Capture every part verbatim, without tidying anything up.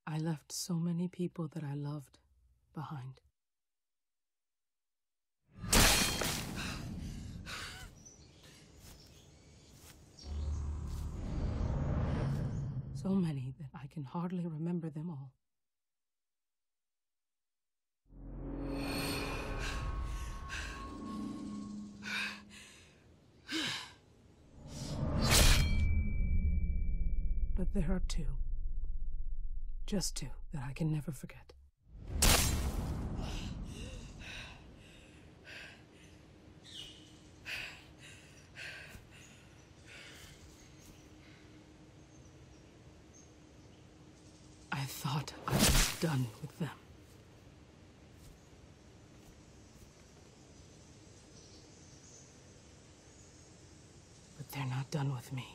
I left so many people that I loved behind. So many that I can hardly remember them all. But there are two. Just two that I can never forget. I thought I was done with them. But they're not done with me.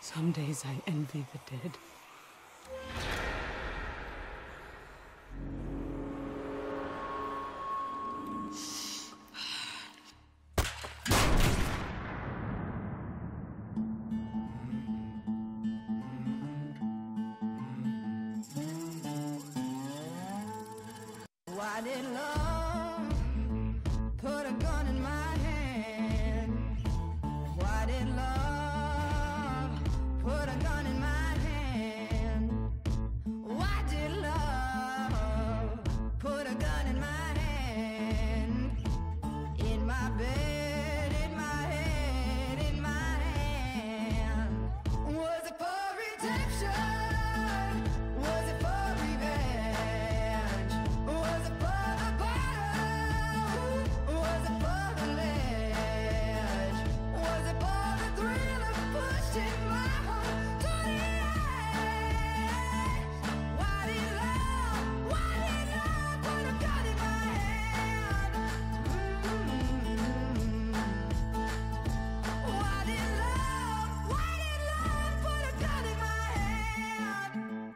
Some days I envy the dead. Why did love put a gun in my hand? Why did love put a gun in my hand? Why did love put a gun in my hand? In my bed, in my head, in my hand. Was it for redemption? Was it for revenge? Was it for the bottom? Was it for the ledge? Was it for the thrill of pushing my heart to the edge? Why did love, why did love put a gun in my hand? Mm-hmm. Why did love, why did love put a gun in my hand?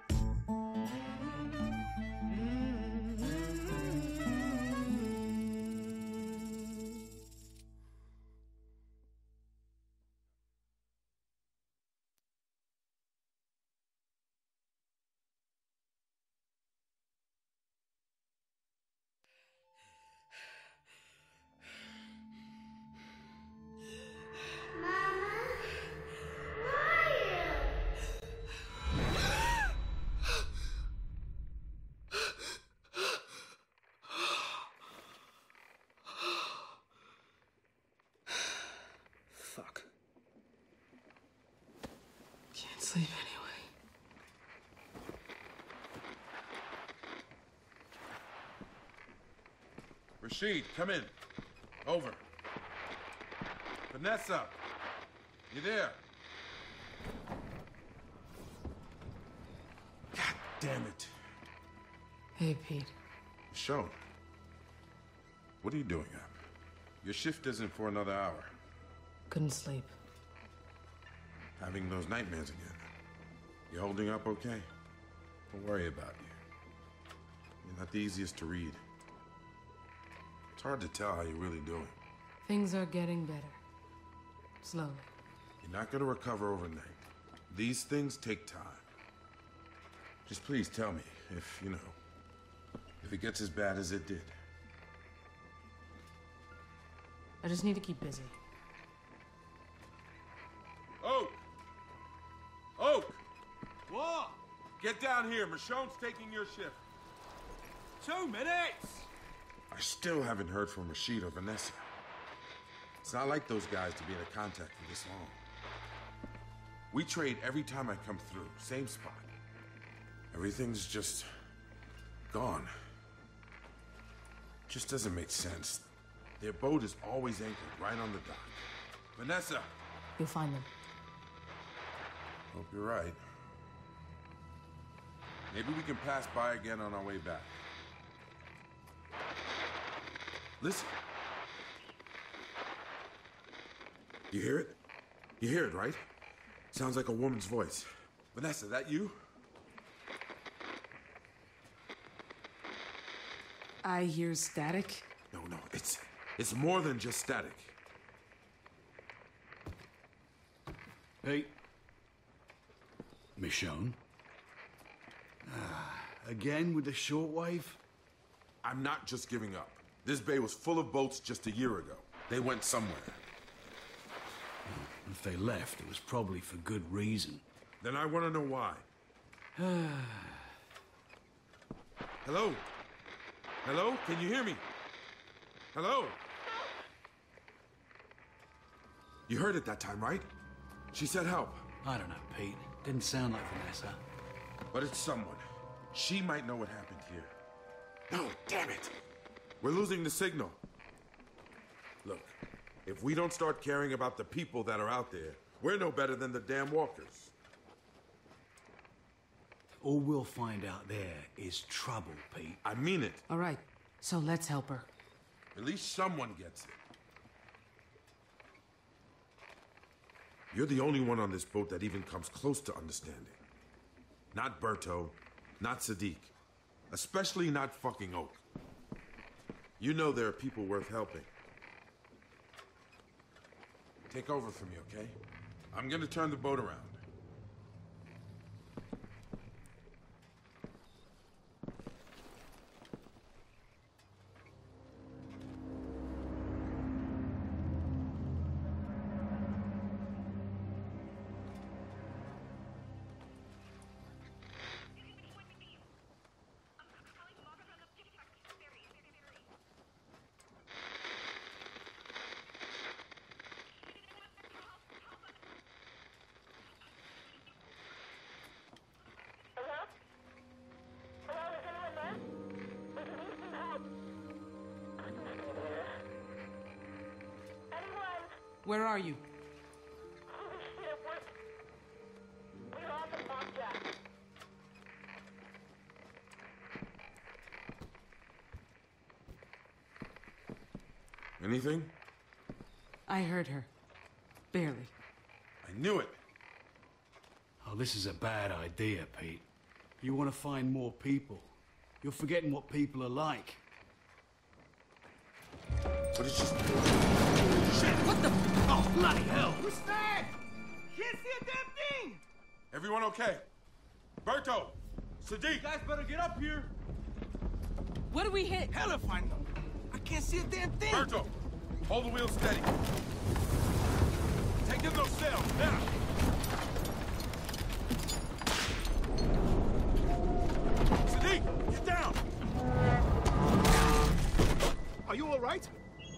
Fuck. Can't sleep anyway. Rashid, come in. Over. Vanessa, you there? God damn it. Hey, Pete. Michonne, what are you doing up? Your shift isn't for another hour. Couldn't sleep. Having those nightmares again. You holding up okay? Don't worry about you. You're not the easiest to read. It's hard to tell how you're really doing. Things are getting better. Slowly. You're not gonna recover overnight. These things take time. Just please tell me if, you know, if it gets as bad as it did. I just need to keep busy. Oak! Oak! What? Get down here. Michonne's taking your shift. Two minutes! I still haven't heard from Rashid or Vanessa. It's not like those guys to be in contact for this long. We trade every time I come through. Same spot. Everything's just gone. Just doesn't make sense. Their boat is always anchored right on the dock. Vanessa! You'll find them. Hope you're right. Maybe we can pass by again on our way back. Listen. You hear it? You hear it, right? Sounds like a woman's voice. Vanessa, that you? I hear static. No, no, it's it's more than just static. Pete. Michonne. Ah, again with the shortwave? I'm not just giving up. This bay was full of boats just a year ago. They went somewhere. If they left, it was probably for good reason. Then I want to know why. Hello? Hello? Can you hear me? Hello? You heard it that time, right? She said help. I don't know, Pete. Didn't sound like Vanessa. But it's someone. She might know what happened here. No, damn it! We're losing the signal. Look, if we don't start caring about the people that are out there, we're no better than the damn walkers. All we'll find out there is trouble, Pete. I mean it. All right, so let's help her. At least someone gets it. You're the only one on this boat that even comes close to understanding. Not Berto, not Sadiq, especially not fucking Oak. You know there are people worth helping. Take over for me, okay? I'm gonna turn the boat around. Where are you? Holy shit, we're... We're on the Blackjack. Anything? I heard her. Barely. I knew it. Oh, this is a bad idea, Pete. You want to find more people. You're forgetting what people are like. But it's just... Shit! What the... Oh, bloody hell! Who's that? Can't see a damn thing! Everyone okay? Berto! Sadiq! You guys better get up here. What do we hit? Hell if I know. I can't see a damn thing. Berto! Hold the wheel steady. Take in those sails, now! Sadiq! Get down! Are you all right?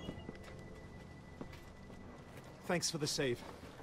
Thanks for the save.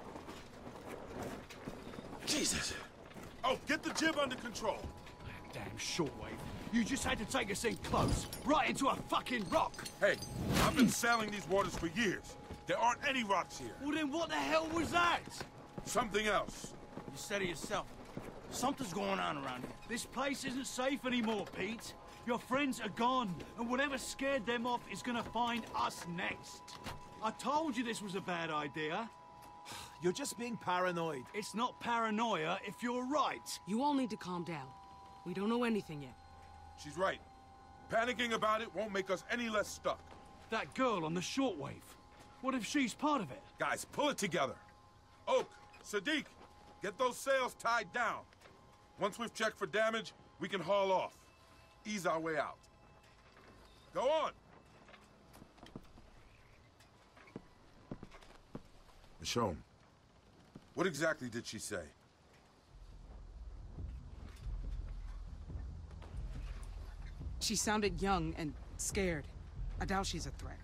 Jesus! Oh, get the jib under control. Damn shortwave. You just had to take us in close, right into a fucking rock. Hey, I've been sailing these waters for years. There aren't any rocks here. Well, then what the hell was that? Something else. You said it yourself. Something's going on around here. This place isn't safe anymore, Pete. Your friends are gone, and whatever scared them off is gonna find us next. I told you this was a bad idea. You're just being paranoid. It's not paranoia if you're right. You all need to calm down. We don't know anything yet. She's right. Panicking about it won't make us any less stuck. That girl on the shortwave. What if she's part of it? Guys, pull it together. Oak, Sadiq, get those sails tied down. Once we've checked for damage, we can haul off. Ease our way out. Go on! Michonne, what exactly did she say? She sounded young and scared. I doubt she's a threat.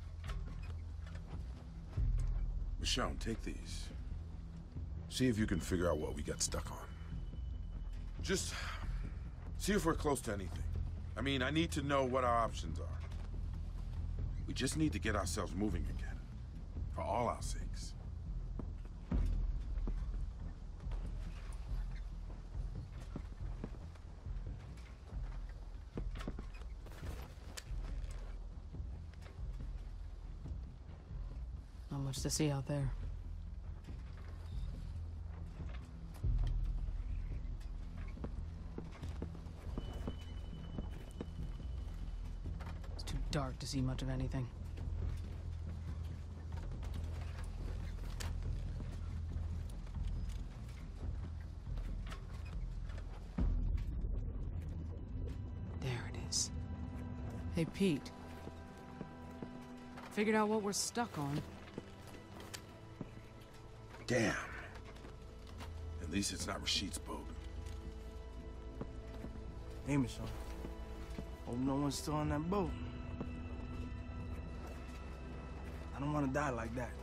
Michonne, take these. See if you can figure out what we got stuck on. Just see if we're close to anything. I mean, I need to know what our options are. We just need to get ourselves moving again. For all our sakes. Not much to see out there. It's too dark to see much of anything. There it is. Hey, Pete. Figured out what we're stuck on. Damn. At least it's not Rashid's boat. Hey, Michonne. Hope no one's still on that boat. I don't want to die like that.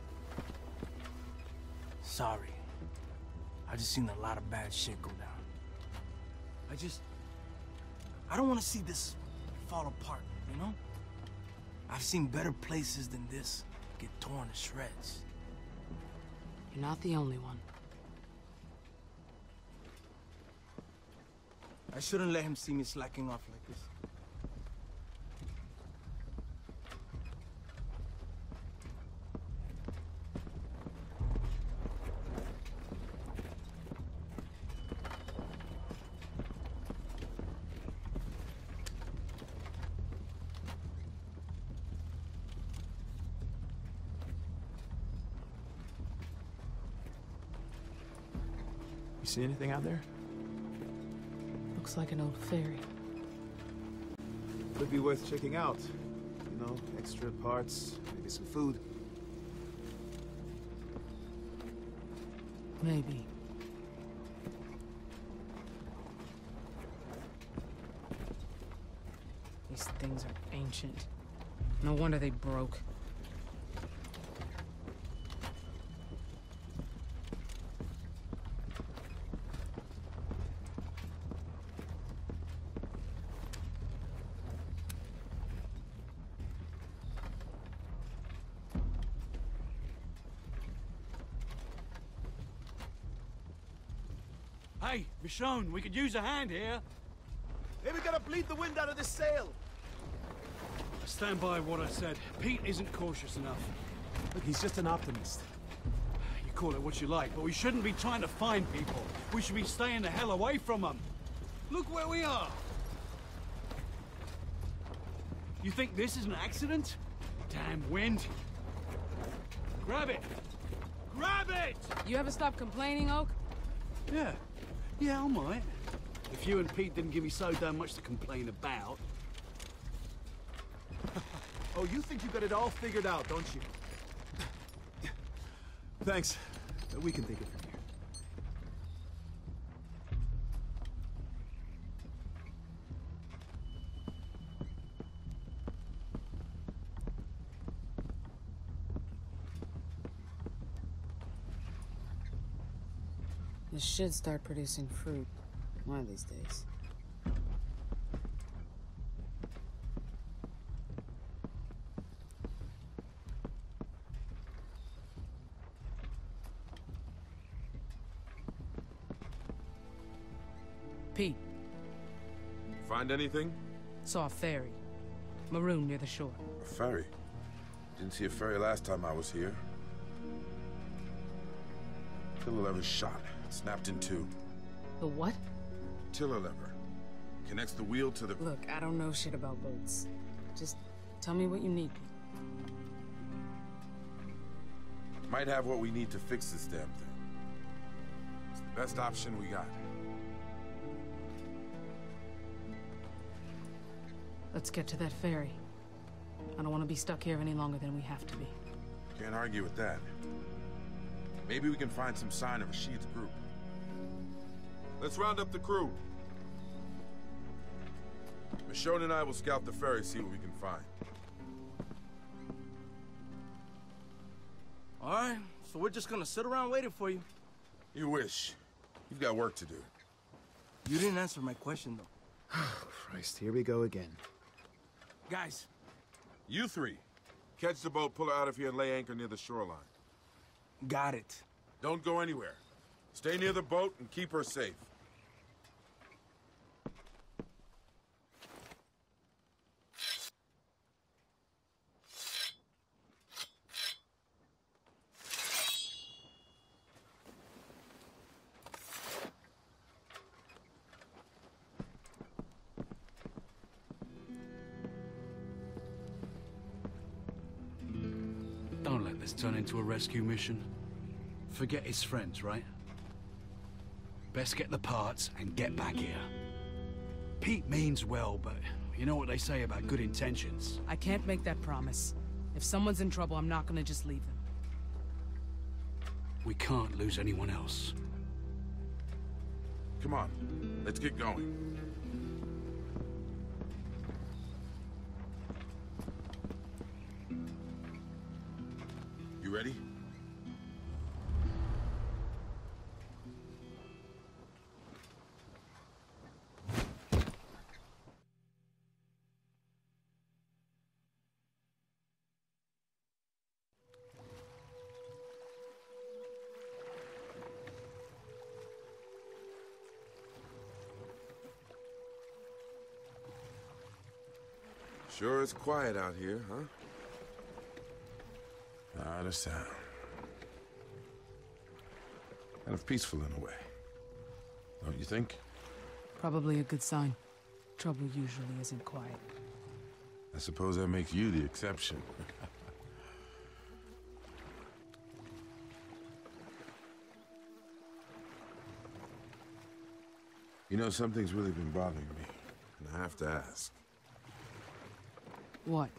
Sorry. I just seen a lot of bad shit go down. I just... I don't want to see this fall apart, you know? I've seen better places than this get torn to shreds. You're not the only one. I shouldn't let him see me slacking off like this. You see anything out there? Looks like an old ferry. Could be worth checking out. You know, extra parts, maybe some food. Maybe. These things are ancient. No wonder they broke. Hey, Michonne, we could use a hand here. Hey, we gotta bleed the wind out of this sail! I stand by what I said. Pete isn't cautious enough. Look, he's just an optimist. You call it what you like, but we shouldn't be trying to find people. We should be staying the hell away from them. Look where we are. You think this is an accident? Damn wind. Grab it! Grab it! You ever stop complaining, Oak? Yeah. Yeah, I might. If you and Pete didn't give me so damn much to complain about. Oh, you think you got it all figured out, don't you? Thanks. We can take it from here. This should start producing fruit one of these days. Pete, Find anything? saw a ferry. Maroon near the shore. A ferry? Didn't see a ferry last time I was here. Tiller lever shot. Snapped in two. The what? Tiller lever. Connects the wheel to the... Look, I don't know shit about boats. Just tell me what you need, Pete. Might have what we need to fix this damn thing. It's the best option we got. Let's get to that ferry. I don't want to be stuck here any longer than we have to be. Can't argue with that. Maybe we can find some sign of Rashid's group. Let's round up the crew. Michonne and I will scout the ferry, see what we can find. All right, so we're just gonna sit around waiting for you. You wish. You've got work to do. You didn't answer my question, though. Christ, here we go again. Guys, You three, catch the boat, pull her out of here, and lay anchor near the shoreline. got it. Don't go anywhere. Stay near the boat and keep her safe. Don't let this turn into a rescue mission. Forget his friends, right? Best get the parts and get back here. Pete means well, but you know what they say about good intentions. I can't make that promise. If someone's in trouble, I'm not gonna just leave them. We can't lose anyone else. Come on, let's get going. You ready? Sure is quiet out here, huh? Not a sound. Kind of peaceful in a way. Don't you think? Probably a good sign. Trouble usually isn't quiet. I suppose that makes you the exception. You know, something's really been bothering me, and I have to ask. What?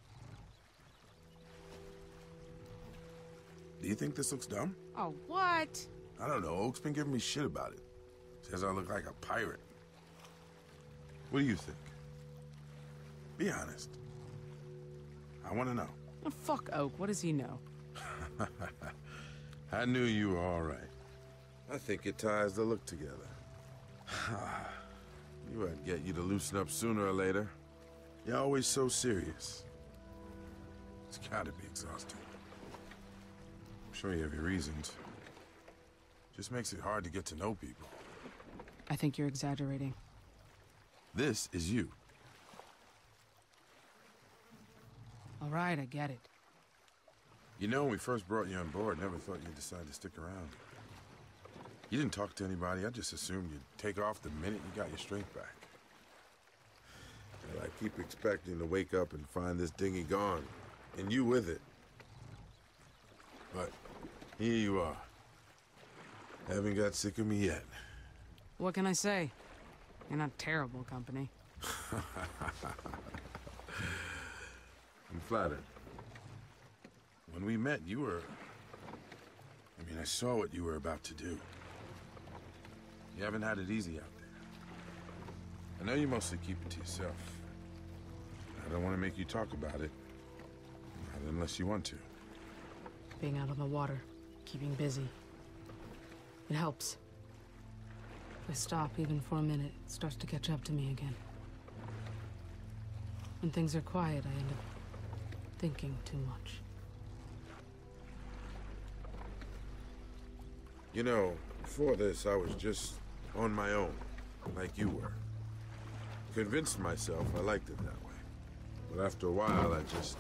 Do you think this looks dumb? Oh, what? I don't know. Oak's been giving me shit about it. Says I look like a pirate. What do you think? Be honest. I want to know. Oh, fuck Oak. What does he know? I knew you were all right. I think it ties the look together. Knew I'd get you to loosen up sooner or later. You're always so serious. It's gotta be exhausting. I'm sure you have your reasons. Just makes it hard to get to know people. I think you're exaggerating. This is you. All right, I get it. You know, when we first brought you on board, never thought you'd decide to stick around. You didn't talk to anybody. I just assumed you'd take off the minute you got your strength back. And I keep expecting to wake up and find this dinghy gone, and you with it. But here you are. Haven't got sick of me yet. What can I say? You're not terrible company. I'm flattered. When we met, you were... I mean, I saw what you were about to do. You haven't had it easy out there. I know you mostly keep it to yourself. I don't want to make you talk about it. Not unless you want to. Being out on the water, keeping busy. It helps. If I stop even for a minute, it starts to catch up to me again. When things are quiet, I end up thinking too much. You know, before this, I was just on my own, like you were. Convinced myself I liked it that way. But after a while, I just...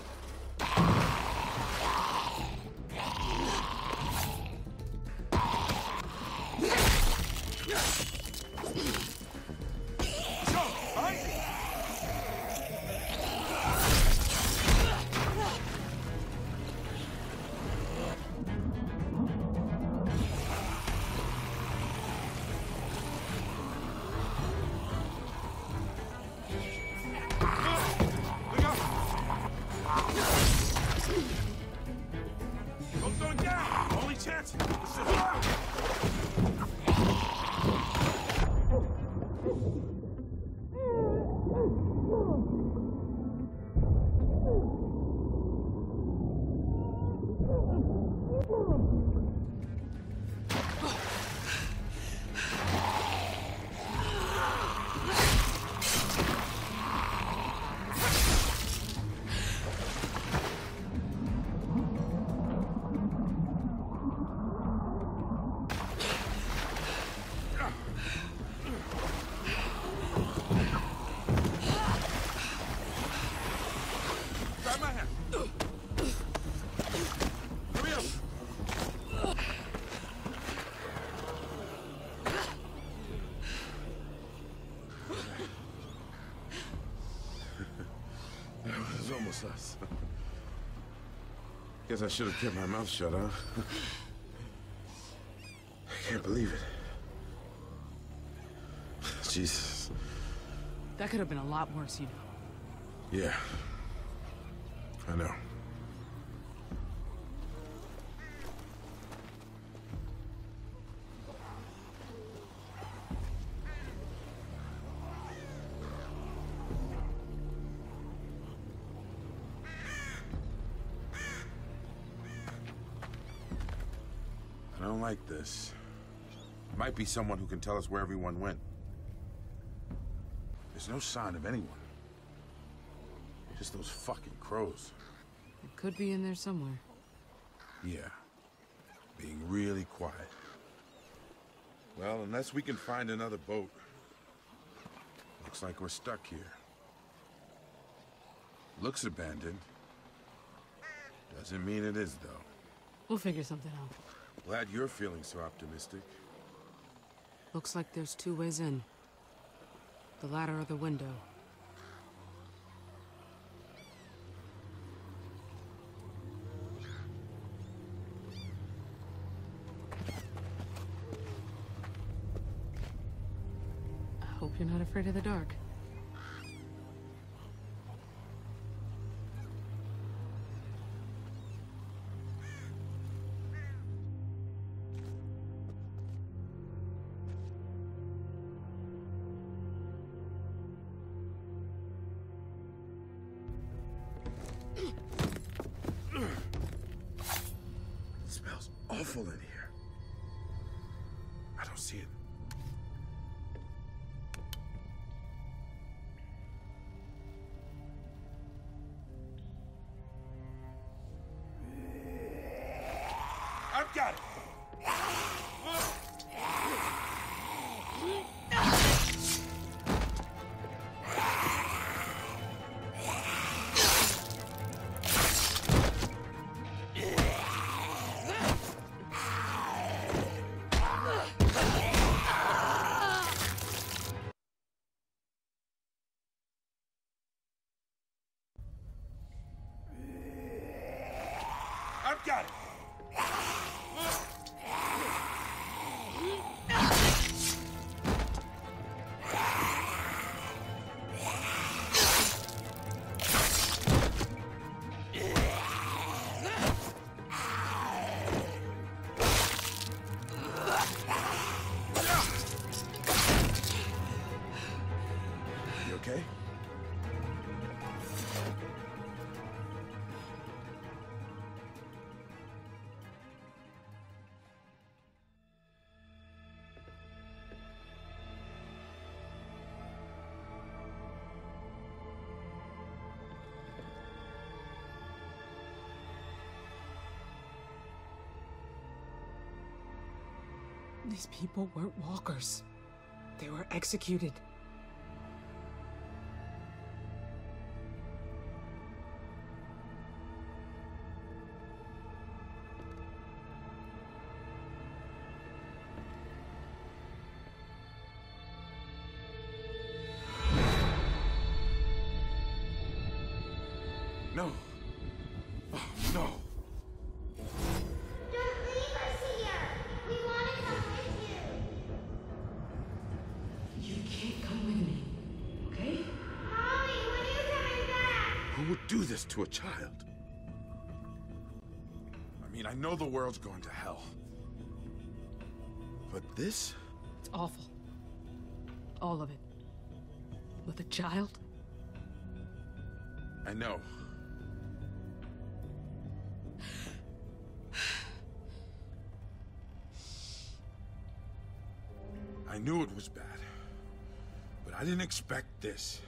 Us. Guess I should have kept my mouth shut, huh? I can't believe it. Jesus. That could have been a lot worse, you know. Yeah. I know. I don't like this. Might be someone who can tell us where everyone went. There's no sign of anyone. Just those fucking crows. It could be in there somewhere. Yeah. Being really quiet. Well, unless we can find another boat. Looks like we're stuck here. Looks abandoned. Doesn't mean it is, though. We'll figure something out. Glad you're feeling so optimistic. Looks like there's two ways in. The ladder or the window. Hope you're not afraid of the dark. It smells awful in here. I don't see it. I've got it. I've got it. You okay? These people weren't walkers. They were executed. No. Oh, no. Don't leave us here! We want to come with you! You can't come with me, okay? Mommy, when are you coming back? Who would do this to a child? I mean, I know the world's going to hell. But this? It's awful. All of it. With a child? I know. I knew it was bad, but I didn't expect this.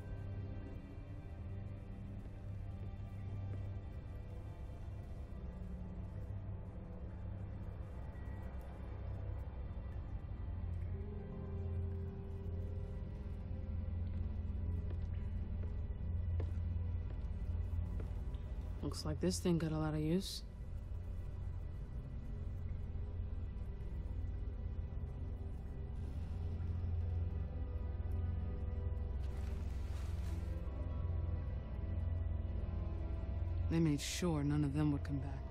Looks like this thing got a lot of use. They made sure none of them would come back.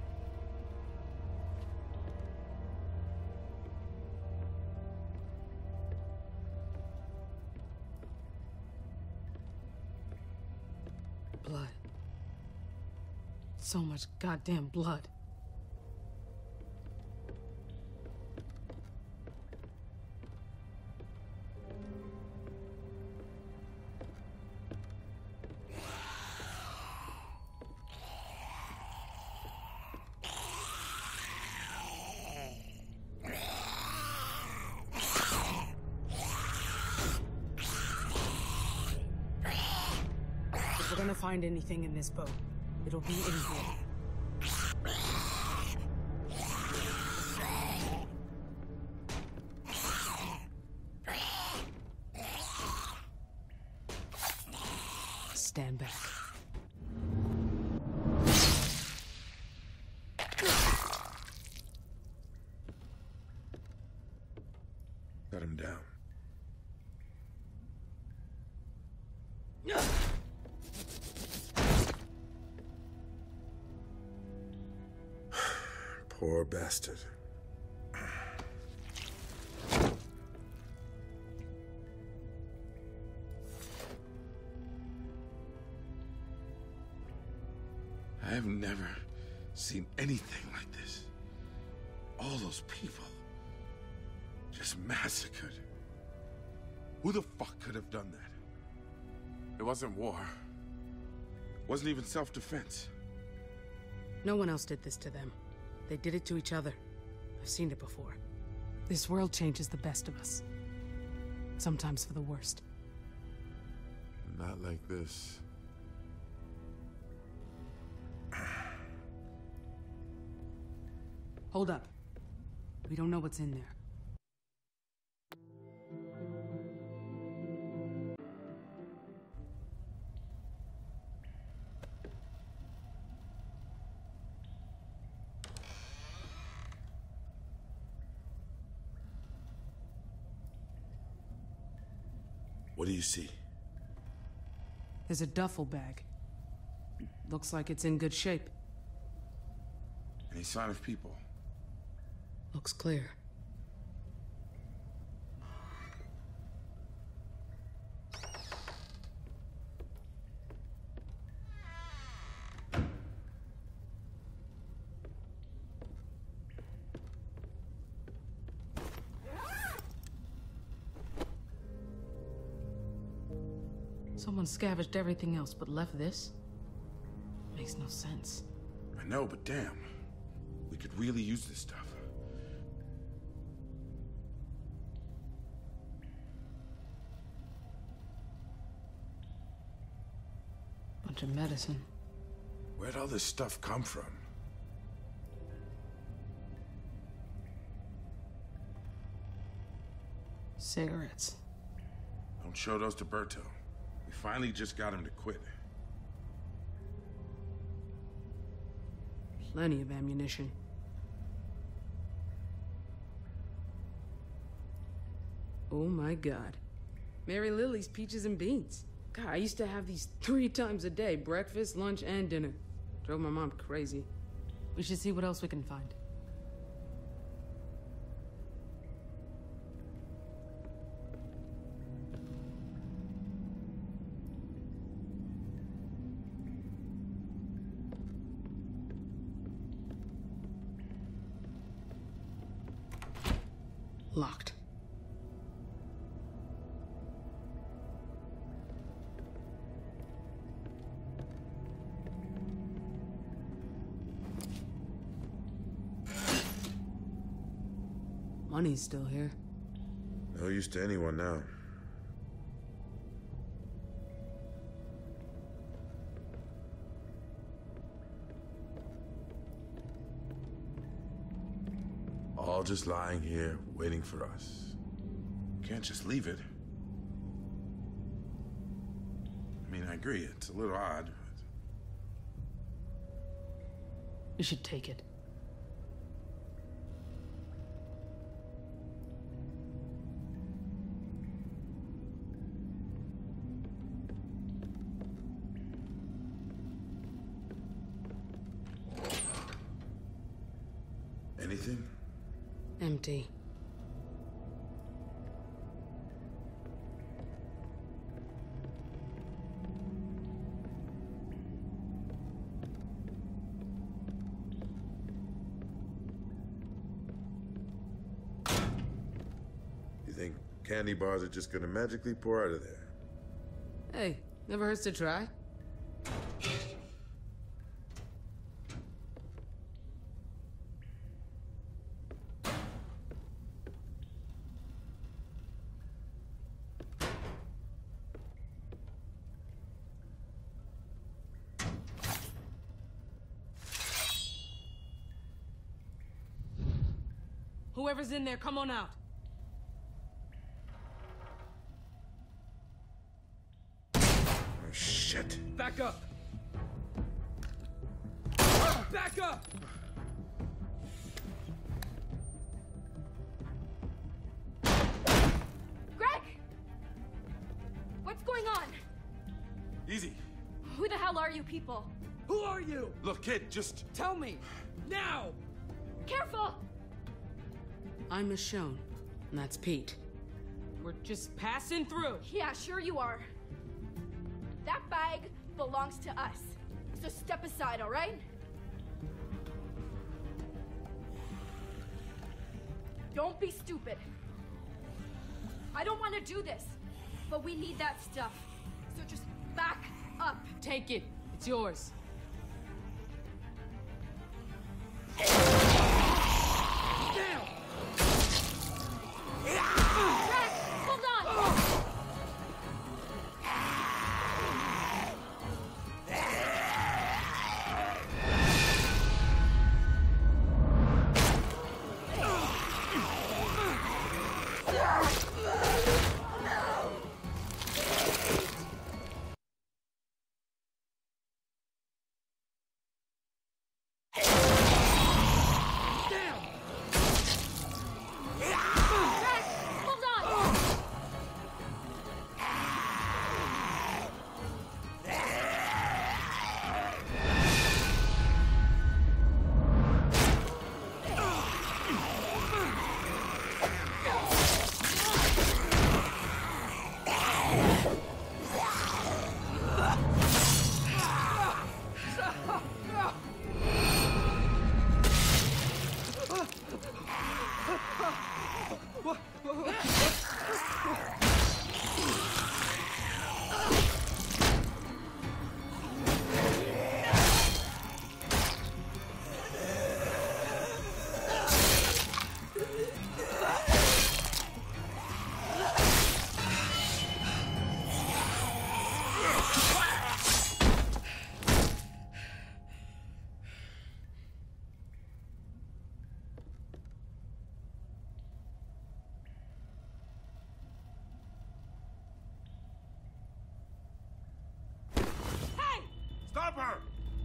Blood. So much goddamn blood. If we're gonna find anything in this boat, it'll be in here. Stand back. Got him down. Poor bastard. I have never seen anything like this. All those people just massacred. Who the fuck could have done that? It wasn't war. It wasn't even self-defense. No one else did this to them. They did it to each other. I've seen it before. This world changes the best of us. Sometimes for the worst. Not like this. Hold up. We don't know what's in there. What do you see? There's a duffel bag. Looks like it's in good shape. Any sign of people? Looks clear. Someone scavenged everything else but left this? Makes no sense. I know, but damn. We could really use this stuff. Bunch of medicine. Where'd all this stuff come from? Cigarettes. Don't show those to Berto. We finally just got him to quit. Plenty of ammunition. Oh my God. Mary Lily's peaches and beans. God, I used to have these three times a day. Breakfast, lunch, and dinner. Drove my mom crazy. We should see what else we can find. Locked. Money's still here. No use to anyone now. All just lying here, waiting for us. Can't just leave it. I mean, I agree, it's a little odd, but... We should take it. Anything? Empty. You think candy bars are just gonna magically pour out of there? Hey, never hurts to try. Whoever's in there, come on out. Oh, shit. Back up! Back up! Greg! What's going on? Easy. Who the hell are you people? Who are you? Look, kid, just... Tell me! Now! Careful! I'm Michonne, and that's Pete. We're just passing through. Yeah, sure you are. That bag belongs to us. So step aside, all right? Don't be stupid. I don't want to do this, but we need that stuff. So just back up. Take it. It's yours. Greg, hold on! Stop her!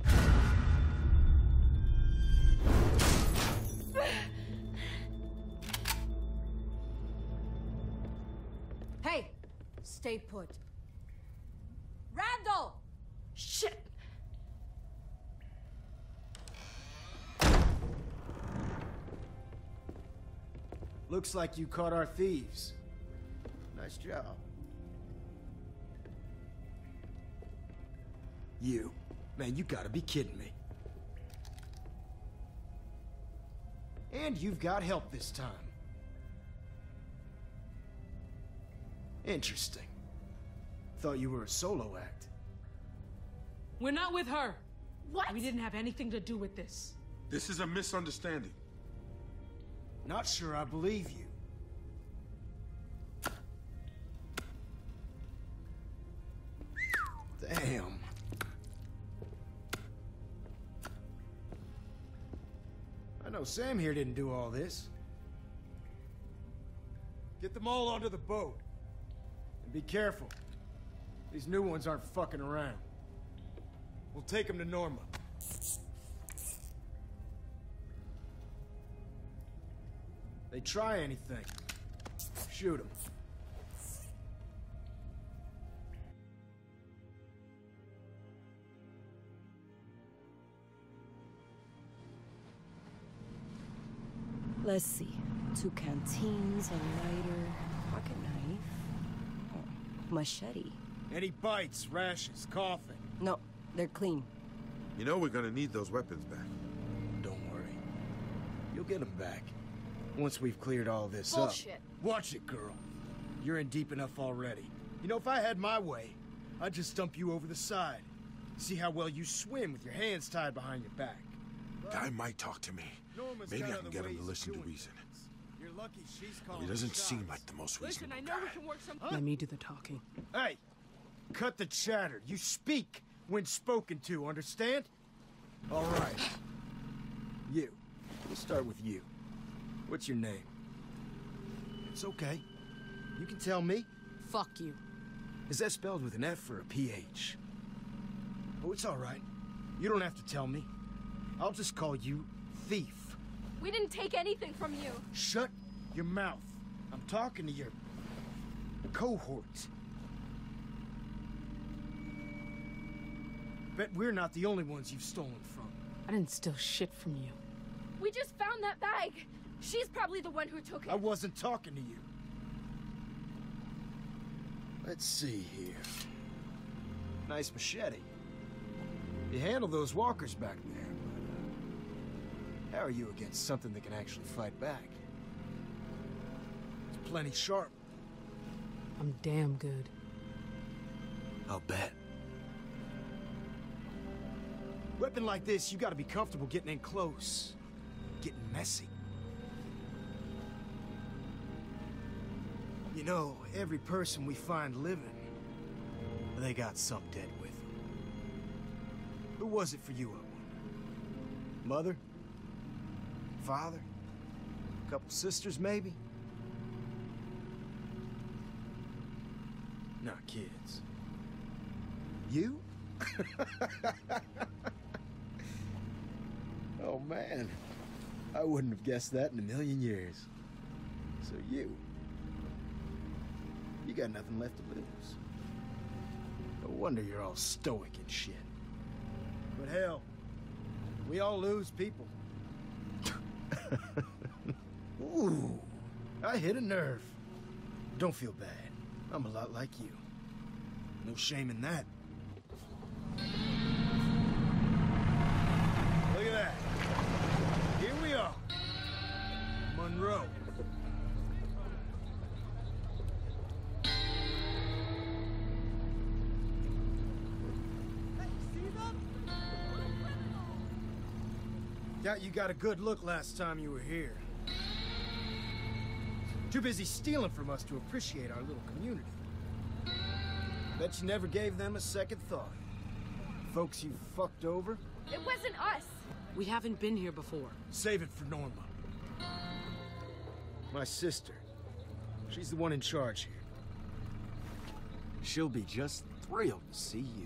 Hey! Stay put. Randall! Shit! Looks like you caught our thieves. Nice job. You. Man, you gotta be kidding me. And you've got help this time. Interesting. Thought you were a solo act. We're not with her. What? We didn't have anything to do with this. This is a misunderstanding. Not sure I believe you. Damn. I know Sam here didn't do all this. Get them all onto the boat. And be careful. These new ones aren't fucking around. We'll take them to Norma. They try anything, shoot them. Let's see. Two canteens, a lighter, pocket knife, oh, machete. Any bites, rashes, coughing? No, they're clean. You know we're gonna need those weapons back. Don't worry. You'll get them back. Once we've cleared all this Bullshit. up. Watch it, girl. You're in deep enough already. You know, if I had my way, I'd just dump you over the side. See how well you swim with your hands tied behind your back. Guy might talk to me. Norma's Maybe got I can other get him to ways of listen to doing reason. things. You're lucky she's But calling he doesn't the seem shots. like the most Listen, reasonable I know guy. we can work some. Let me do the talking. Hey, cut the chatter. You speak when spoken to, understand? All right. You. We'll start with you. What's your name? It's okay. You can tell me. Fuck you. Is that spelled with an F or a P H? Oh, it's all right. You don't have to tell me. I'll just call you Thief. We didn't take anything from you. Shut your mouth. I'm talking to your cohort. Bet we're not the only ones you've stolen from. I didn't steal shit from you. We just found that bag. She's probably the one who took it. I wasn't talking to you. Let's see here. Nice machete. You handle those walkers back there, but uh, how are you against something that can actually fight back? plenty sharp. I'm damn good. I'll bet. Weapon like this, you gotta be comfortable getting in close. Getting messy. You know, every person we find living, they got some dead with them. Who was it for you, I wonder? Mother? Father? A couple sisters, maybe? Not kids. You? Oh, man. I wouldn't have guessed that in a million years. So you... You got nothing left to lose. No wonder you're all stoic and shit. But hell, we all lose people. Ooh, I hit a nerve. Don't feel bad. I'm a lot like you. No shame in that. Look at that. Here we are. Monroe. Doubt you got a good look last time you were here. Too busy stealing from us to appreciate our little community. Bet you never gave them a second thought. Folks you fucked over? It wasn't us. We haven't been here before. Save it for Norma. My sister. She's the one in charge here. She'll be just thrilled to see you.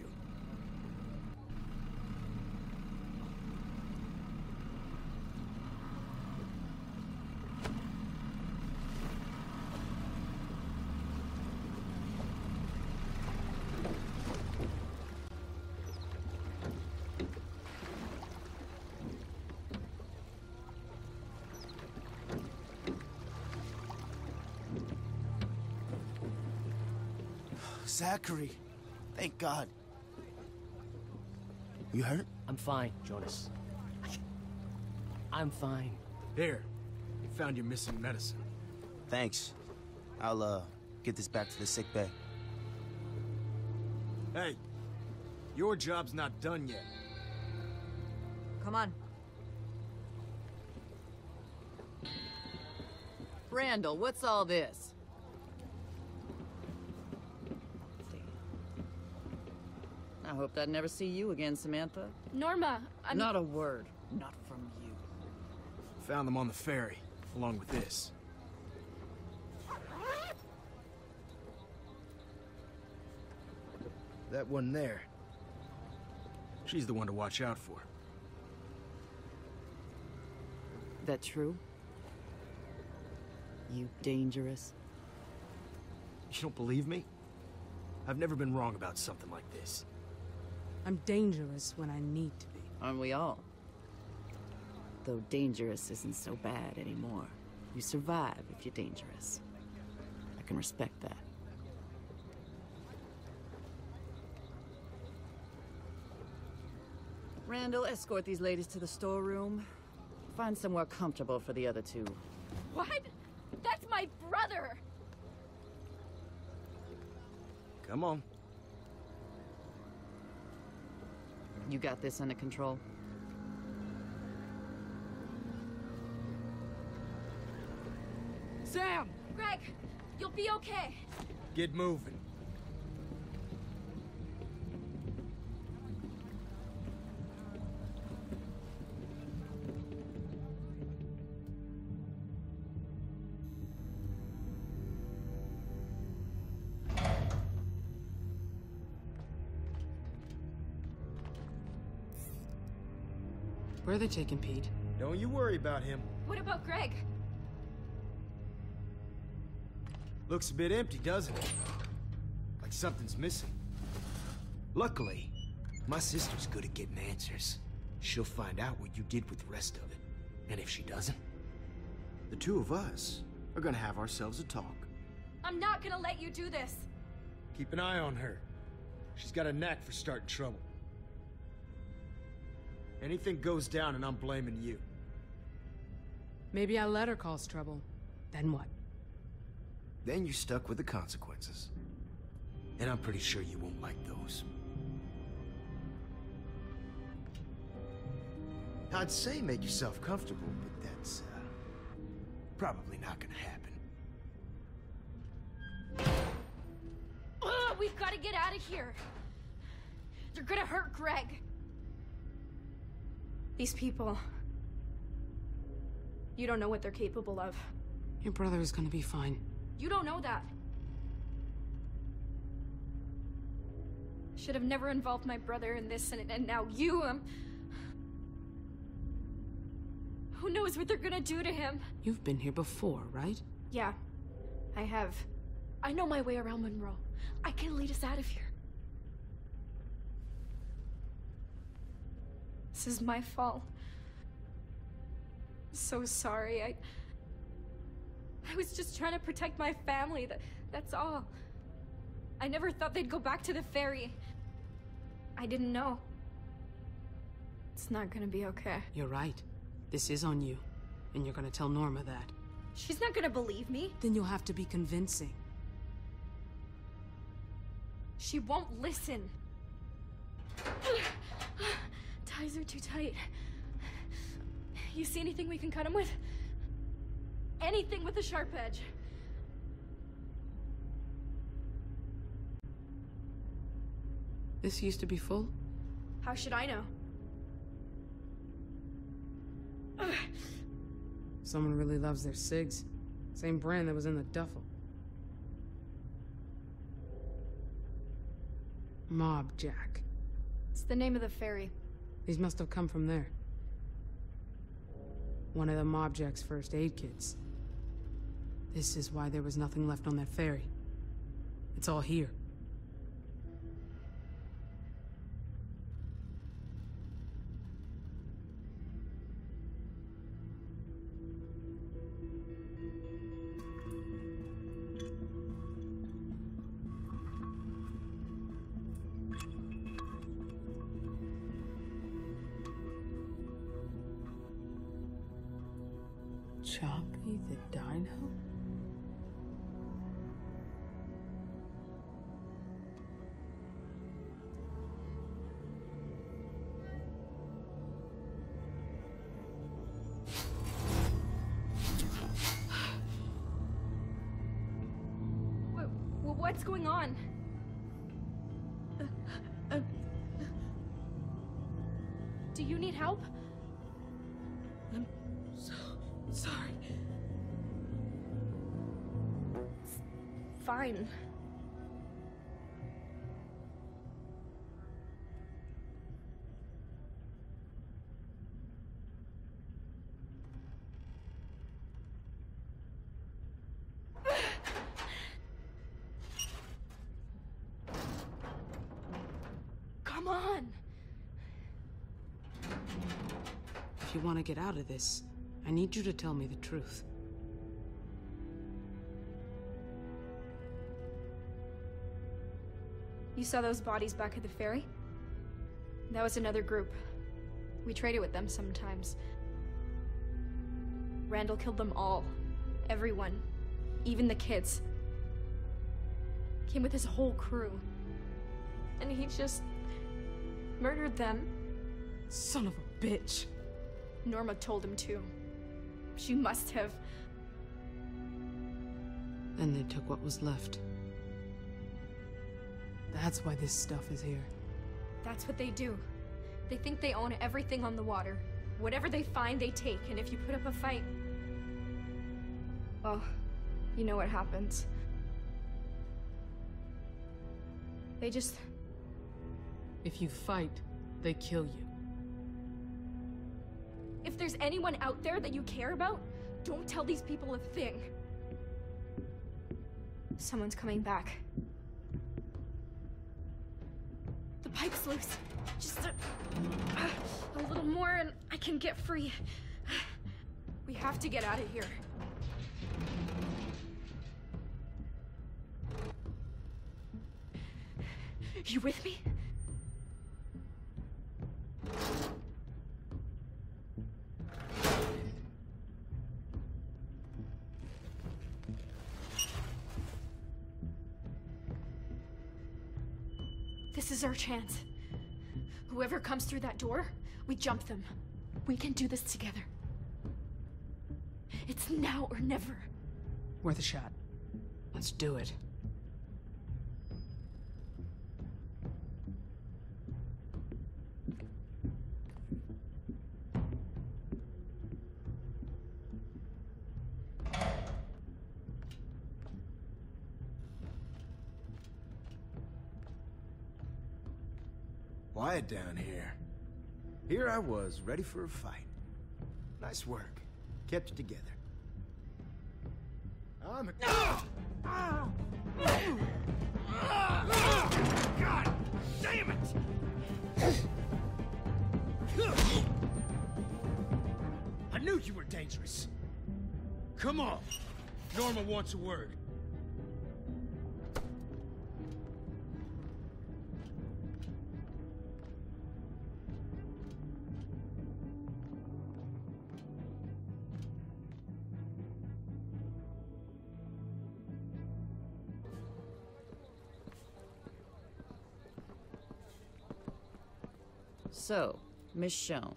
Zachary, thank God. You hurt? I'm fine, Jonas. I'm fine. Here, you found your missing medicine. Thanks. I'll, uh, get this back to the sick bay. Hey, your job's not done yet. Come on. Randall, what's all this? I hope I'd never see you again, Samantha. Norma, I'm... Not a word. Not from you. Found them on the ferry, along with this. That one there. She's the one to watch out for. That true? You dangerous? You don't believe me? I've never been wrong about something like this. I'm dangerous when I need to be. Aren't we all? Though dangerous isn't so bad anymore. You survive if you're dangerous. I can respect that. Randall, escort these ladies to the storeroom. Find somewhere comfortable for the other two. What? That's my brother! Come on. You got this under control? Sam! Greg, you'll be okay. Get moving. Where are they taking Pete? Don't you worry about him. What about Greg? Looks a bit empty, doesn't it? Like something's missing. Luckily, my sister's good at getting answers. She'll find out what you did with the rest of it. And if she doesn't, the two of us are gonna have ourselves a talk. I'm not gonna let you do this. Keep an eye on her. She's got a knack for starting trouble. Anything goes down and I'm blaming you. Maybe I let her cause trouble. Then what? then you're stuck with the consequences. And I'm pretty sure you won't like those. I'd say make yourself comfortable, but that's, uh, probably not gonna happen. Ugh, we've got to get out of here. They're gonna hurt Greg. These people... You don't know what they're capable of. Your brother is gonna be fine. You don't know that. Should have never involved my brother in this, and, and now you, um... Who knows what they're gonna do to him? You've been here before, right? Yeah, I have. I know my way around Monroe. I can lead us out of here. This is my fault. I'm so sorry. I... I was just trying to protect my family, that, that's all. I never thought they'd go back to the ferry. I didn't know. It's not gonna be okay. You're right. This is on you. And you're gonna tell Norma that. She's not gonna believe me. Then you'll have to be convincing. She won't listen. Ties are too tight. You see anything we can cut him with? Anything with a sharp edge. This used to be full? How should I know? Someone really loves their cigs. Same brand that was in the duffel. Mob Jack. It's the name of the ferry. These must have come from there. One of the Mob Jack's first aid kits. This is why there was nothing left on that ferry. It's all here. Choppy the Dino? What, what's going on? Uh, uh, do you need help? I'm so sorry. It's fine. Come on. If you want to get out of this, I need you to tell me the truth. You saw those bodies back at the ferry? That was another group. We traded with them sometimes. Randall killed them all. Everyone. Even the kids. Came with his whole crew. And he just... murdered them. Son of a bitch. Norma told him to. She must have. Then they took what was left. That's why this stuff is here. That's what they do. They think they own everything on the water. Whatever they find, they take, and if you put up a fight... well, you know what happens. They just... If you fight, they kill you. If there's anyone out there that you care about, don't tell these people a thing. Someone's coming back. The pipe's loose. Just a, a little more and I can get free. We have to get out of here. You with me? This is our chance. Whoever comes through that door, we jump them. We can do this together. It's now or never. Worth a shot. Let's do it. Quiet down here. Here I was, ready for a fight. Nice work. Kept it together. I'm a... God damn it! I knew you were dangerous. Come on. Norma wants a word. So, Michonne.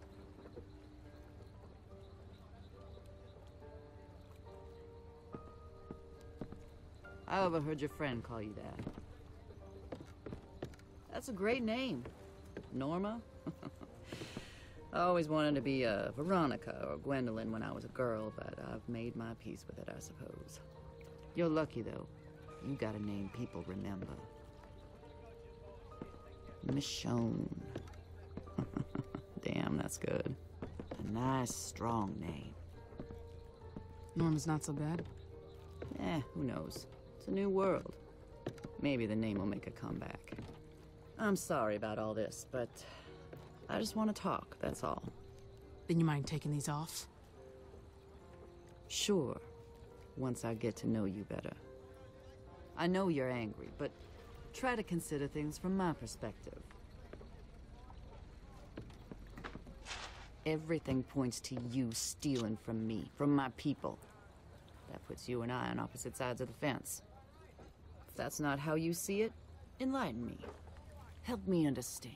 I overheard your friend call you that. That's a great name. Norma? I always wanted to be a Veronica or Gwendolyn when I was a girl, but I've made my peace with it, I suppose. You're lucky, though. You got a name people remember. Michonne. Damn, that's good. A nice, strong name. Norma's not so bad. Eh, who knows? It's a new world. Maybe the name will make a comeback. I'm sorry about all this, but I just want to talk, that's all. Then you mind taking these off? Sure, once I get to know you better. I know you're angry, but try to consider things from my perspective. Everything points to you stealing from me, from my people. That puts you and I on opposite sides of the fence. If that's not how you see it, enlighten me. Help me understand.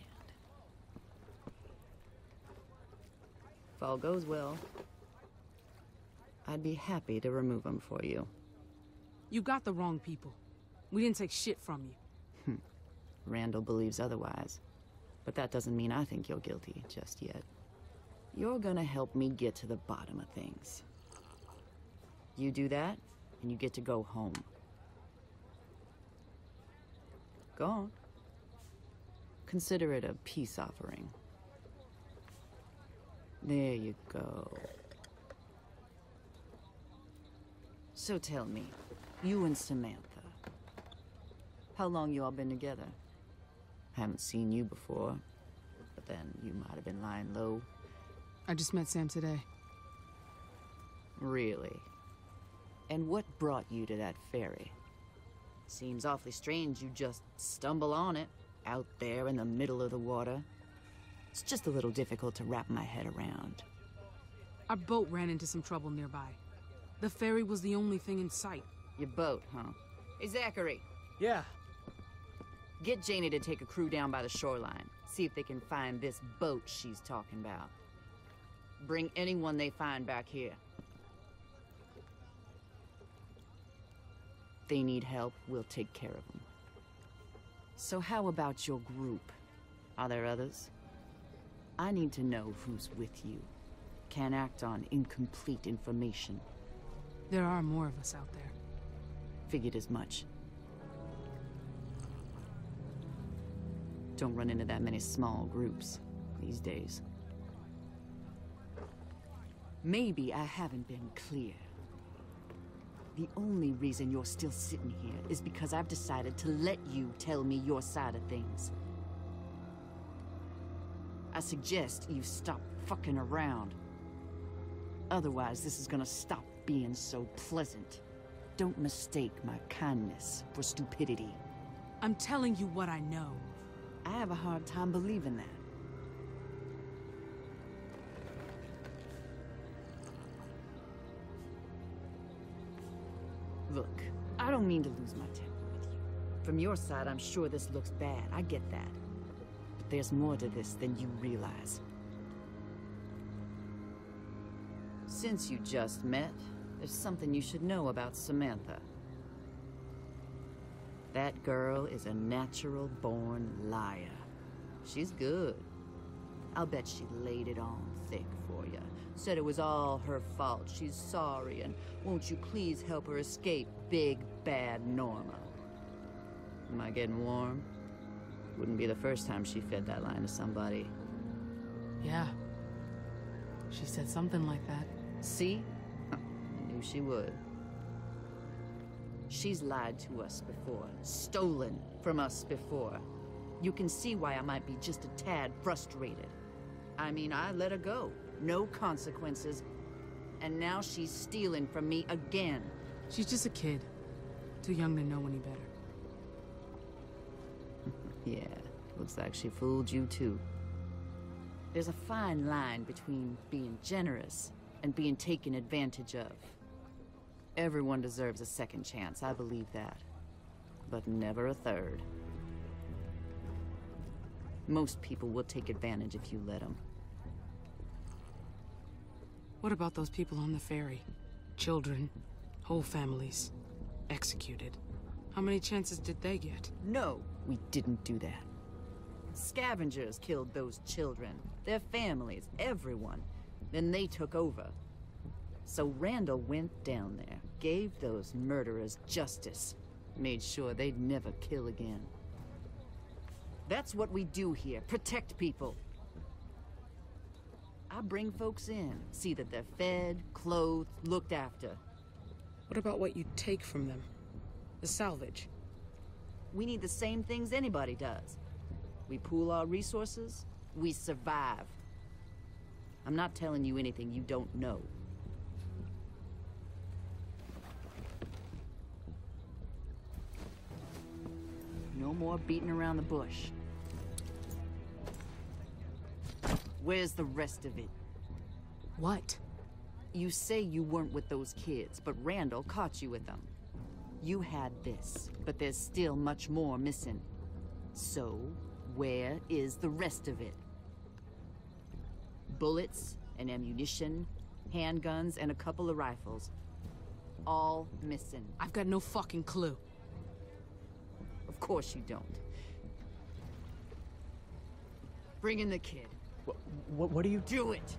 If all goes well, I'd be happy to remove them for you. You got the wrong people. We didn't take shit from you. Randall believes otherwise, but that doesn't mean I think you're guilty just yet. You're gonna help me get to the bottom of things. You do that, and you get to go home. Go on. Consider it a peace offering. There you go. So tell me, you and Samantha, how long you all been together? Haven't seen you before, but then you might have been lying low. I just met Sam today. Really? And what brought you to that ferry? Seems awfully strange you just stumble on it, out there in the middle of the water. It's just a little difficult to wrap my head around. Our boat ran into some trouble nearby. The ferry was the only thing in sight. Your boat, huh? Hey, Zachary. Yeah. Get Janie to take a crew down by the shoreline. See if they can find this boat she's talking about. Bring anyone they find back here. They need help, we'll take care of them. So how about your group? Are there others? I need to know who's with you. Can't act on incomplete information. There are more of us out there. Figured as much. Don't run into that many small groups these days. Maybe I haven't been clear. The only reason you're still sitting here is because I've decided to let you tell me your side of things. I suggest you stop fucking around. Otherwise, this is gonna stop being so pleasant. Don't mistake my kindness for stupidity. I'm telling you what I know. I have a hard time believing that. Look, I don't mean to lose my temper with you, From your side, I'm sure this looks bad. I get that. But there's more to this than you realize. Since you just met, there's something you should know about Samantha. That girl is a natural-born liar. She's good. I'll bet she laid it on thick for you. Said it was all her fault. She's sorry, and won't you please help her escape big, bad Norma? Am I getting warm? Wouldn't be the first time she fed that line to somebody. Yeah. She said something like that. See? I knew she would. She's lied to us before, stolen from us before. You can see why I might be just a tad frustrated. I mean, I let her go. No consequences. And now she's stealing from me again. She's just a kid. Too young to know any better. Yeah, looks like she fooled you too. There's a fine line between being generous and being taken advantage of. Everyone deserves a second chance, I believe that. But never a third. Most people will take advantage if you let them. What about those people on the ferry? Children, whole families, executed. How many chances did they get? No, we didn't do that. Scavengers killed those children, their families, everyone. Then they took over. So Randall went down there, gave those murderers justice, made sure they'd never kill again. That's what we do here, protect people. I bring folks in, see that they're fed, clothed, looked after. What about what you take from them? The salvage? We need the same things anybody does. We pool our resources, we survive. I'm not telling you anything you don't know. No more beating around the bush. Where's the rest of it? What? You say you weren't with those kids, but Randall caught you with them. You had this, but there's still much more missing. So, where is the rest of it? Bullets and ammunition, handguns, and a couple of rifles. All missing. I've got no fucking clue. Of course you don't. Bring in the kid. What, what, what do you... Do it!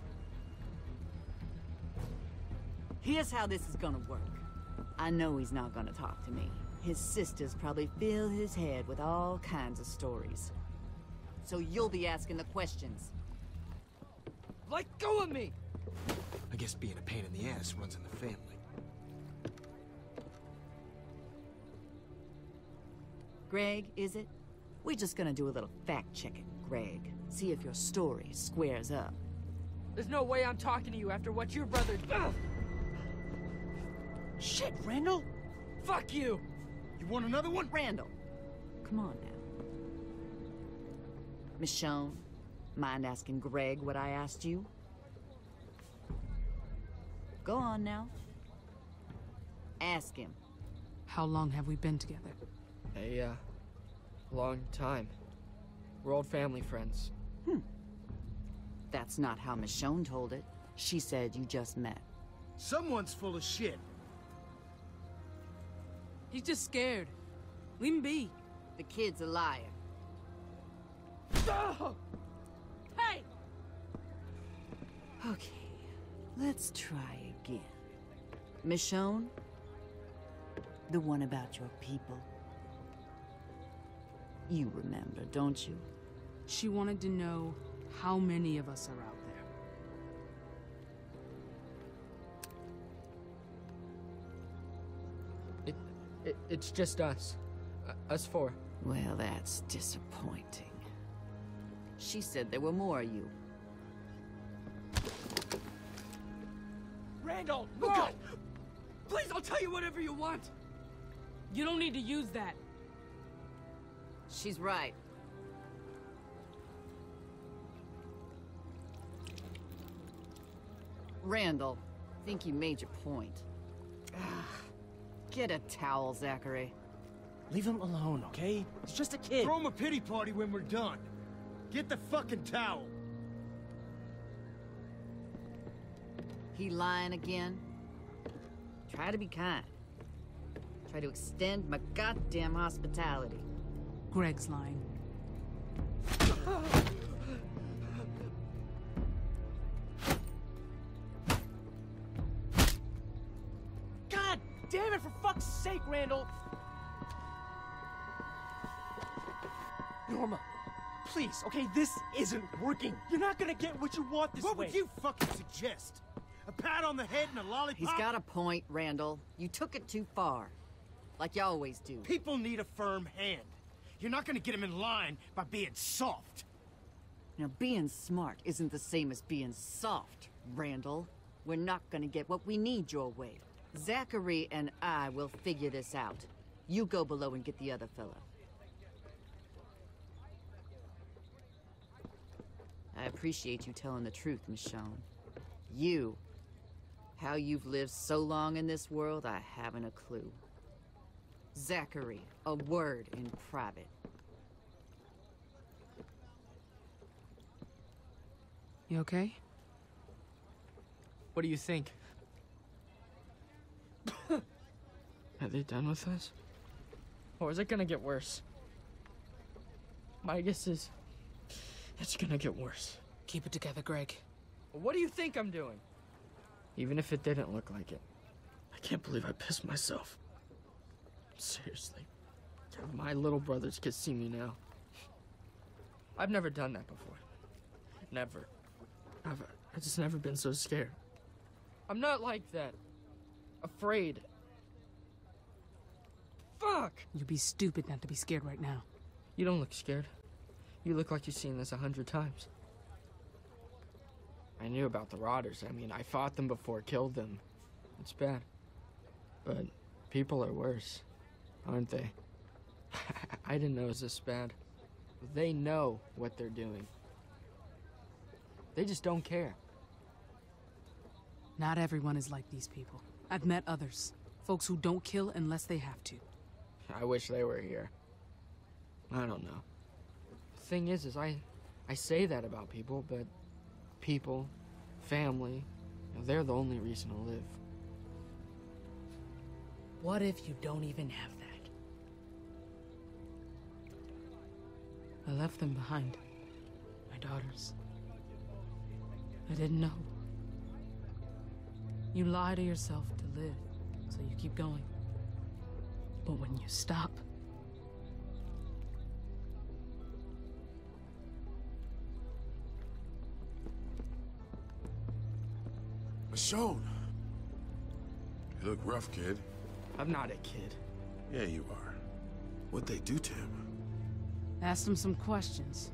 Here's how this is gonna work. I know he's not gonna talk to me. His sisters probably fill his head with all kinds of stories. So you'll be asking the questions. Let go of me! I guess being a pain in the ass runs in the family. Greg, is it? We're just gonna do a little fact-checking, Greg. See if your story squares up. There's no way I'm talking to you after what your brother... Ugh! Shit, Randall! Fuck you! You want another one? Randall, come on now. Michonne, mind asking Greg what I asked you? Go on now. Ask him. How long have we been together? A, uh, long time. We're old family friends. Hmm. That's not how Michonne told it. She said you just met. Someone's full of shit. He's just scared. Leave him be. The kid's a liar. Oh! Hey! Okay, let's try again. Michonne, the one about your people. You remember, don't you? She wanted to know how many of us are out there. It, it, it's just us. Uh, us four. Well, that's disappointing. She said there were more of you. Randall, no! Oh, God. Please, I'll tell you whatever you want. You don't need to use that. She's right. Randall, think you made your point. Ugh. Get a towel, Zachary. Leave him alone, okay? He's just a kid. Throw him a pity party when we're done. Get the fucking towel. He lying again? Try to be kind. Try to extend my goddamn hospitality. Greg's lying. God damn it, for fuck's sake, Randall! Norma, please, okay, this isn't working. You're not gonna get what you want this What way. would you fucking suggest? A pat on the head and a lollipop? He's got a point, Randall. You took it too far. Like you always do. People need a firm hand. You're not gonna get him in line by being soft. Now, being smart isn't the same as being soft, Randall. We're not gonna get what we need your way. Zachary and I will figure this out. You go below and get the other fella. I appreciate you telling the truth, Michonne. You. How you've lived so long in this world, I haven't a clue. Zachary, a word in private. You okay? What do you think? Are they done with us? Or is it gonna get worse? My guess is it's gonna get worse. Keep it together, Greg. What do you think I'm doing? Even if it didn't look like it. I can't believe I pissed myself. Seriously. If my little brothers could see me now. I've never done that before. Never. I've, I've just never been so scared. I'm not like that. Afraid. Fuck! You'd be stupid not to be scared right now. You don't look scared. You look like you've seen this a hundred times. I knew about the Rotters. I mean, I fought them before, killed them. It's bad. But people are worse, aren't they? I didn't know it was this bad. They know what they're doing. They just don't care. Not everyone is like these people. I've met others. Folks who don't kill unless they have to. I wish they were here. I don't know. The thing is, is I, I say that about people, but people, family, you know, they're the only reason to live. What if you don't even have that? I left them behind. My daughters. I didn't know. You lie to yourself to live, so you keep going. But when you stop, Michonne! You look rough, kid. I'm not a kid. Yeah, you are. What'd they do to him? ask them some questions.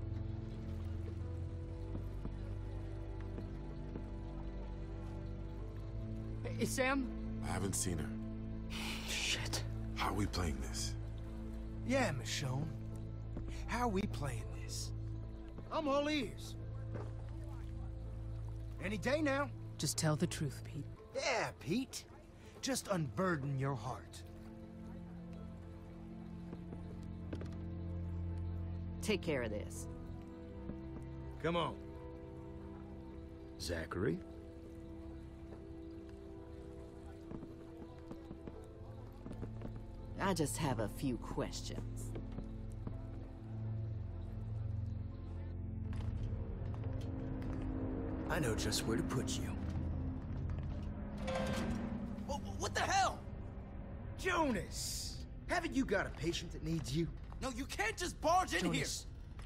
Hey, Sam? I haven't seen her. Shit. How are we playing this? Yeah, Michonne. How are we playing this? I'm all ears. Any day now. Just tell the truth, Pete. Yeah, Pete. Just unburden your heart. Take care of this. Come on. Zachary? I just have a few questions. I know just where to put you. What, what the hell? Jonas! Haven't you got a patient that needs you? No, you can't just barge in Jonas.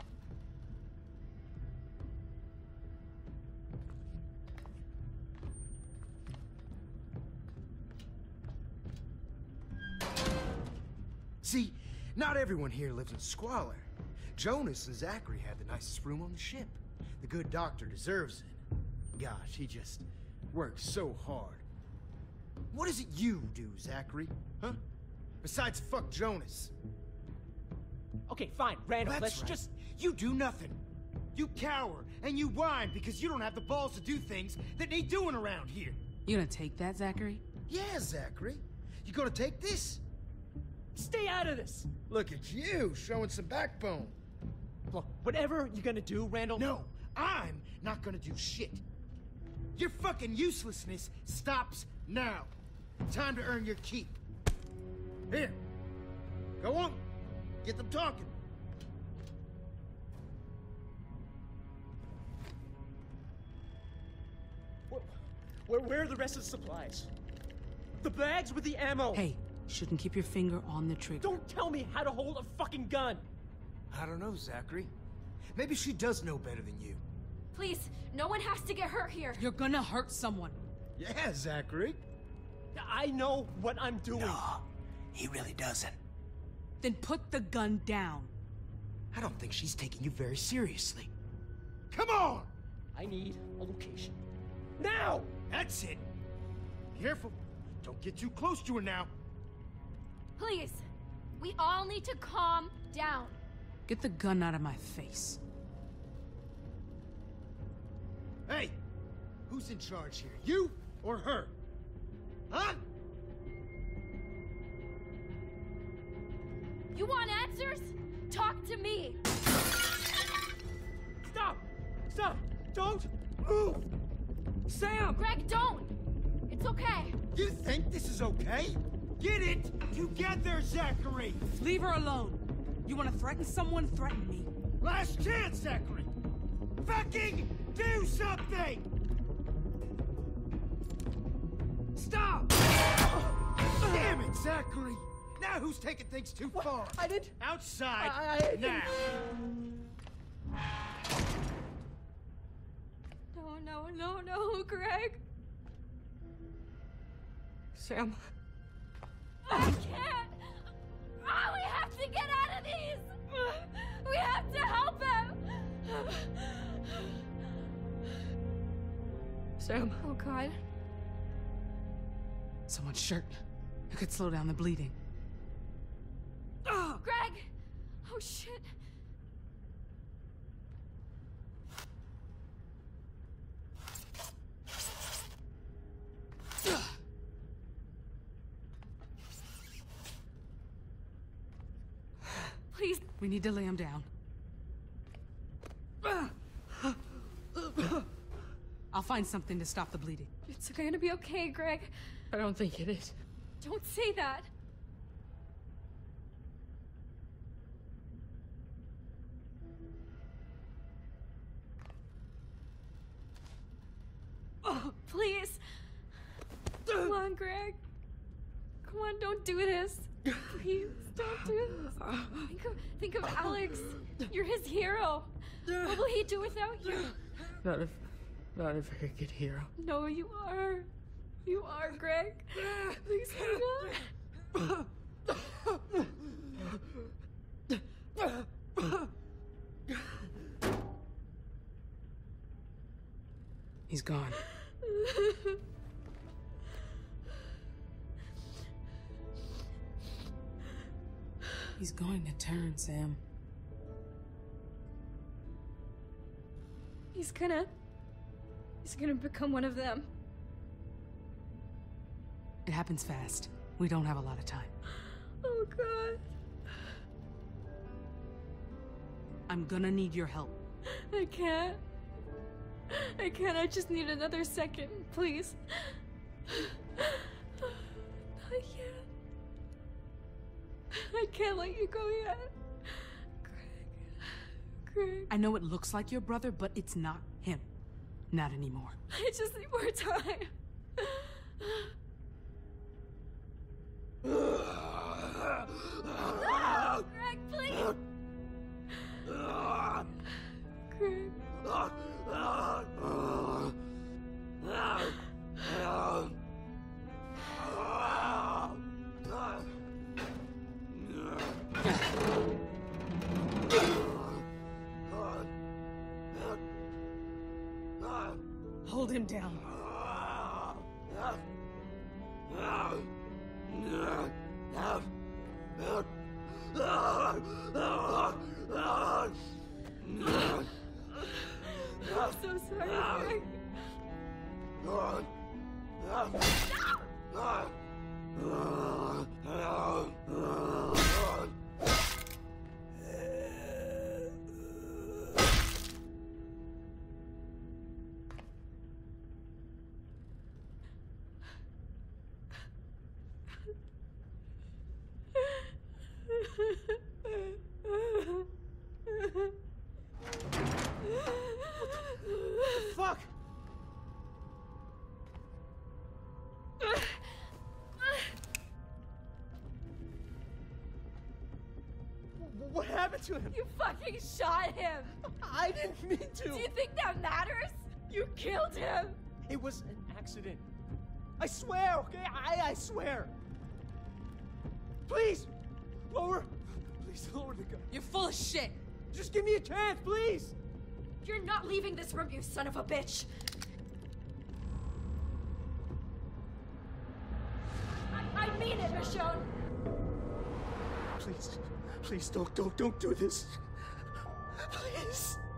See, not everyone here lives in squalor. Jonas and Zachary have the nicest room on the ship. The good doctor deserves it. Gosh, he just works so hard. What is it you do, Zachary? Huh? Besides fuck Jonas. Okay, fine, Randall, That's let's right. just... You do nothing. You cower, and you whine because you don't have the balls to do things that need doing around here. You gonna take that, Zachary? Yeah, Zachary. You gonna take this? Psst. stay out of this. Look at you, showing some backbone. Look, whatever you're gonna do, Randall... No, I'm not gonna do shit. Your fucking uselessness stops now. Time to earn your keep. Here, go on, get them talking. Where, where are the rest of the supplies? The bags with the ammo! Hey, shouldn't keep your finger on the trigger. Don't tell me how to hold a fucking gun! I don't know, Zachary. Maybe she does know better than you. Please, no one has to get hurt here. You're gonna hurt someone. Yeah, Zachary. I know what I'm doing. No, he really doesn't. Then put the gun down. I don't think she's taking you very seriously. Come on! I need a location. Now! That's it. Careful. Don't get too close to her now. Please, we all need to calm down. Get the gun out of my face. Hey, who's in charge here? You or her? Huh? You want answers? Talk to me. Stop! Stop! Don't move! Sam! Greg, don't! It's okay. You think this is okay? Get it together, Zachary! Leave her alone. You want to threaten someone? Threaten me. Last chance, Zachary! Fucking do something! Stop! Damn it, Zachary! Now who's taking things too What? far? I did. Outside, I, I now! No, no, no, no, Greg. Sam. I can't! Oh, we have to get out of these! We have to help him! Sam. Oh, God. Someone's shirt. It could slow down the bleeding. Oh, Greg! Oh, shit. Please. We need to lay him down. I'll find something to stop the bleeding. It's gonna be okay, Greg. I don't think it is. Don't say that. Oh, please. Come on, Greg. Come on, don't do this. Please, don't do this. Think of, think of Alex. You're his hero. What will he do without you? Not if, not if I could hero. No, you are. You are, Greg. Please hang on. He's gone. He's going to turn, Sam. He's gonna... He's gonna become one of them. It happens fast. We don't have a lot of time. Oh, God. I'm gonna need your help. I can't. I can't. I just need another second, please. Not yet. I can't let you go yet. Greg. Greg. I know it looks like your brother, but it's not him. Not anymore. I just need more time. No, Greg, please. Greg. Hold him down. I'm so sorry, Greg. No! Fuck! What happened to him? You fucking shot him! I didn't mean to! Do you think that matters? You killed him! It was an accident. I swear, okay? I, I swear. Please! Lower! Please lower the gun. You're full of shit! Just give me a chance, please! You're not leaving this room, you son of a bitch! I, I mean it, Michonne! Please, please don't, don't, don't do this. Please.